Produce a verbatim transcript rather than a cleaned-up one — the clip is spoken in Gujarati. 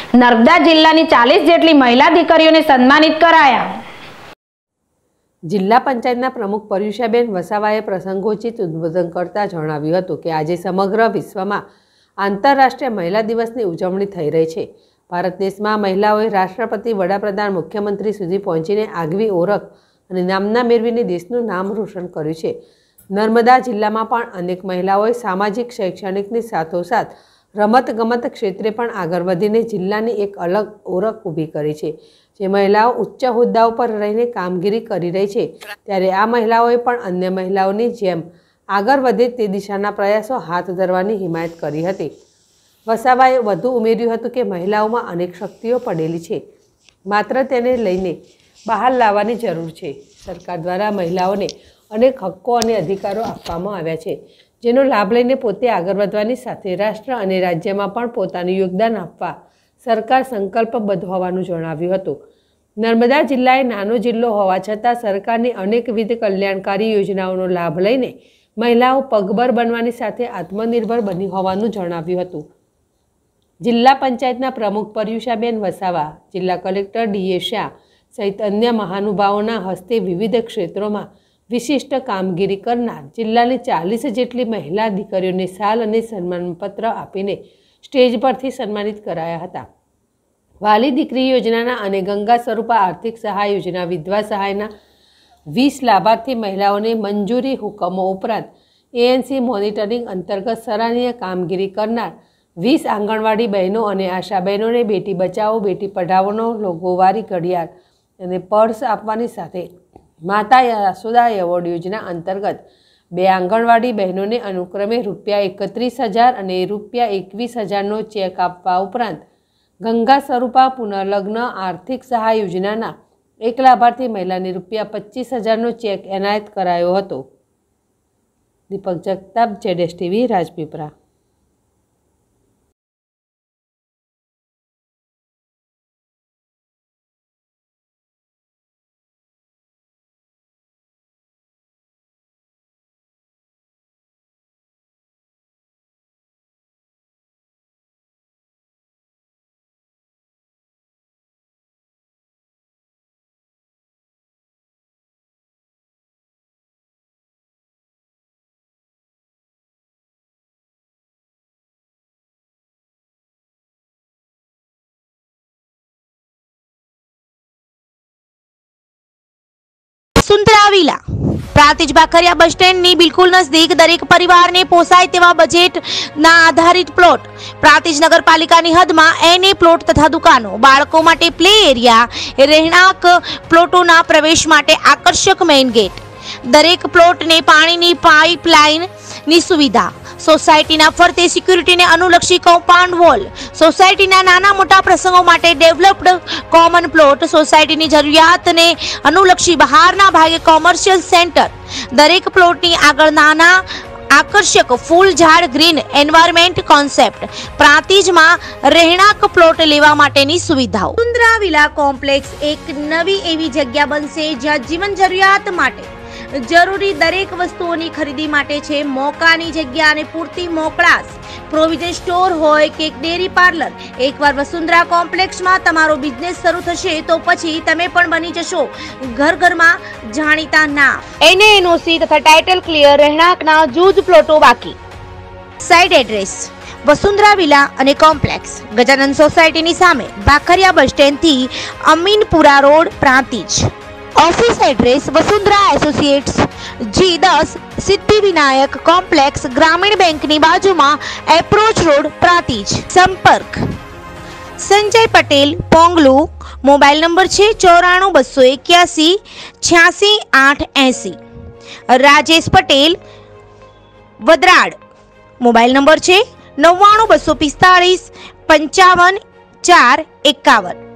નર્મદા જિલ્લાની ચાલીસ જેટલી મહિલા દીકરીઓને સન્માનિત કરાયા। જિલ્લા પંચાયતના પ્રમુખ પર્યુષાબેન વસાવાએ પ્રસંગોચિત ઉદ્બોધન કરતા જણાવ્યું હતું કે આજે સમગ્ર વિશ્વમાં આંતરરાષ્ટ્રીય મહિલા દિવસની ઉજવણી થઈ રહી છે। ભારત દેશમાં મહિલાઓએ રાષ્ટ્રપતિ, વડાપ્રધાન, મુખ્યમંત્રી સુધી પહોંચીને આગવી ઓળખ અને નામના મેળવીને દેશનું નામ રોશન કર્યું છે। નર્મદા જિલ્લામાં પણ અનેક મહિલાઓએ સામાજિક, શૈક્ષણિકની સાથોસાથ રમતગમત ક્ષેત્રે પણ આગળ વધીને જિલ્લાની એક અલગ ઓળખ ઊભી કરી છે। જે મહિલાઓ ઉચ્ચ હોદ્દાઓ પર રહીને કામગીરી કરી રહી છે, ત્યારે આ મહિલાઓએ પણ અન્ય મહિલાઓની જેમ આગળ વધે તે દિશાના પ્રયાસો હાથ ધરવાની હિમાયત કરી હતી। વસાવાએ વધુ ઉમેર્યું હતું કે મહિલાઓમાં અનેક શક્તિઓ પડેલી છે, માત્ર તેને લઈને બહાર લાવવાની જરૂર છે। સરકાર દ્વારા મહિલાઓને અનેક હક્કો અને અધિકારો આપવામાં આવ્યા છે, જેનો લાભ લઈને પોતે આગળ વધવાની સાથે રાષ્ટ્ર અને રાજ્યમાં પણ પોતાનું યોગદાન આપવા સરકાર સંકલ્પબદ્ધ હોવાનું જણાવ્યું હતું। નર્મદા જિલ્લા એ નાનો જિલ્લો હોવા છતાં સરકારની અનેકવિધ કલ્યાણકારી યોજનાઓનો લાભ લઈને મહિલાઓ પગભર બનવાની સાથે આત્મનિર્ભર બની હોવાનું જણાવ્યું હતું। જિલ્લા પંચાયતના પ્રમુખ પર્યુષાબેન વસાવા, જિલ્લા કલેક્ટર ડી એ શાહ સહિત અન્ય મહાનુભાવોના હસ્તે વિવિધ ક્ષેત્રોમાં વિશિષ્ટ કામગીરી કરનાર જિલ્લાની ચાલીસ જેટલી મહિલા દીકરીઓને શાલ અને સન્માનપત્ર આપીને સ્ટેજ પરથી સન્માનિત કરાયા હતા। વાલી દીકરી યોજનાના અને ગંગા સ્વરૂપા આર્થિક સહાય યોજના, વિધવા સહાયના વીસ લાભાર્થી મહિલાઓને મંજૂરી હુકમો ઉપરાંત એ એન સી મોનિટરિંગ અંતર્ગત સરાહનીય કામગીરી કરનાર વીસ આંગણવાડી બહેનો અને આશા બહેનોને બેટી બચાવો બેટી પઢાઓનો લોગોવાળી ઘડિયાળ અને પર્સ આપવાની સાથે માતા યશોદા એવોર્ડ યોજના અંતર્ગત બે આંગણવાડી બહેનોને અનુક્રમે રૂપિયા એકત્રીસ હજાર અને રૂપિયા એકવીસ હજારનો ચેક આપવા ઉપરાંત ગંગા સ્વરૂપા પુનર્લગ્ન આર્થિક સહાય યોજનાના એક લાભાર્થી મહિલાને રૂપિયા પચીસ હજારનો ચેક એનાયત કરાયો હતો। Deepak Jagtap, Z S TV, Rajpipla. Vasundhara villa Prantij Bakhariya bus stand ની બિલકુલ નજદીક દરેક પરિવારને પોસાય તેવા બજેટ ના આધારિત પ્લોટ પ્રાંતિજ નગરપાલિકાની હદમાં એને પ્લોટ તથા દુકાનો, બાળકો માટે પ્લે એરિયા, રહેણાંક પ્લોટોના પ્રવેશ માટે આકર્ષક મેઇન ગેટ, દરેક પ્લોટને પાણીની પાઇપલાઇન ની સુવિધા, સોસાયટીના ફરતે સિક્યુરિટીને અનુલક્ષી કમ્પાઉન્ડ વોલ, સોસાયટીના નાના મોટા પ્રસંગો માટે ડેવલપ્ડ કોમન પ્લોટ, સોસાયટીની જરૂરિયાતને અનુલક્ષી બહારના ભાગે કોમર્શિયલ સેન્ટર, દરેક પ્લોટની આગળ નાના આકર્ષક ફૂલ ઝાડ ગ્રીન એન્વાયરમેન્ટ કોન્સેપ્ટ, પ્રાંતિજમાં રહેણાંક પ્લોટ લેવા માટેની સુવિધાઓ। વસુંધરા વિલા કોમ્પ્લેક્સ એક નવી એવી જગ્યા બનશે જ્યાં જીવન જરૂરિયાત માટે જરૂરી દરેક વસ્તુઓની ખરીદી માટે છે મોકાની જગ્યા અને પૂરતી મોકળાશ। પ્રોવિઝન સ્ટોર હોય કે ડેરી પાર્લર, એકવાર વસુંધરા કોમ્પ્લેક્સમાં તમારો બિઝનેસ શરૂ થશે તો પછી તમે પણ બની જશો ઘર ઘરમાં જાણીતા નામ। એને એન ઓ સી તથા ટાઇટલ ક્લિયર રહેણાંકના જૂજ પ્લોટો બાકી। સાઇટ એડ્રેસ વસુંધરા વિલા અને કોમ્પ્લેક્સ, ગજાનંદ સોસાયટીની સામે, બાખરિયા બસ સ્ટેન્ડથી Aminpura road, Prantij. Office address Vasundhara associates G दस सिद्धि विनायक कॉम्प्लेक्स, ग्रामीण बैंक ની બાજુમાં, એપ્રોચ રોડ, પ્રાંતિજ। સંપર્ક સંજય પટેલ, પોંગલુ, મોબાઈલ નંબર છે ચોરાણું બસો એક્યાસી છ્યાસી આઠ એસી। રાજેશ પટેલ, વદરાડ, મોબાઈલ નંબર છે નવ્વાણું બસો પિસ્તાળીસ પંચાવન ચાર એકાવન।